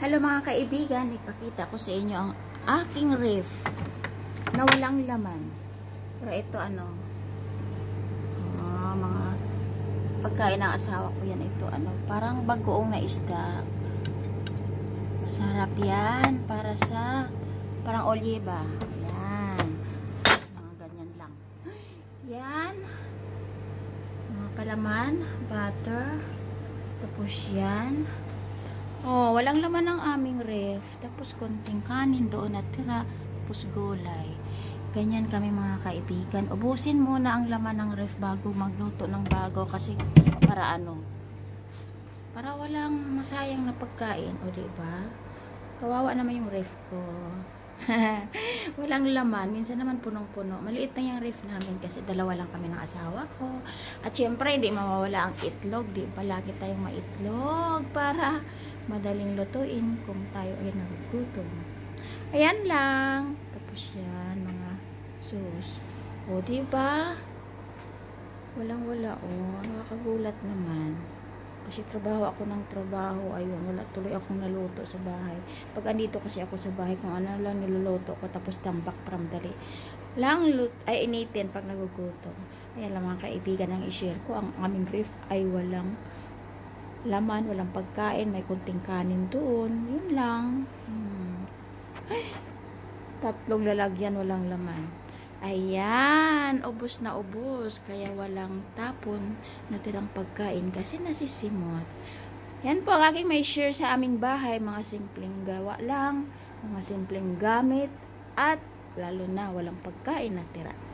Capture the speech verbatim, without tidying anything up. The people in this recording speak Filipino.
Hello mga kaibigan, ipakita ko sa inyo ang aking ref na walang laman. Pero ito ano, oh, mga pagkain ng asawa ko yan. Ito ano, parang bagoong na isda. Masarap yan para sa parang oliba. Yan. Mga ganyan lang. Yan. Mga palaman, butter. Tapos yan. Oh, walang laman ng aming ref. Tapos konting kanin doon natira. Tapos gulay. Ganyan kami mga kaibigan. Ubusin muna ang laman ng ref bago magluto ng bago. Kasi para ano? Para walang masayang na pagkain. O diba? Kawawa naman yung ref ko. Walang laman. Minsan naman punong-puno. Maliit na yung ref namin kasi dalawa lang kami ng asawa ko. At syempre, hindi mawawala ang itlog. Di ba? Lagi tayong maitlog para madaling lutuin kung tayo ay nagugutom. Ayan lang. Tapos yan, mga sauce. O, diba? Walang-wala, o. Nakakagulat naman. Kasi trabaho ako ng trabaho. Ayun, wala tuloy akong naluto sa bahay. Pag andito kasi ako sa bahay, kung ano lang niluluto ko, tapos tambak from dali. Lang lut ay initin pag nagugutom. Ayan lang mga kaibigan, ang i-share ko. Ang aming ref ay walang laman, walang pagkain, may kunting kanin doon. Yun lang. Hmm. Tatlong lalagyan, walang laman. Ayan, ubos na ubos. Kaya walang tapon na tirang pagkain kasi nasisimot. Yan po ang aking may share sa aming bahay. Mga simpleng gawa lang, mga simpleng gamit, at lalo na walang pagkain na tira.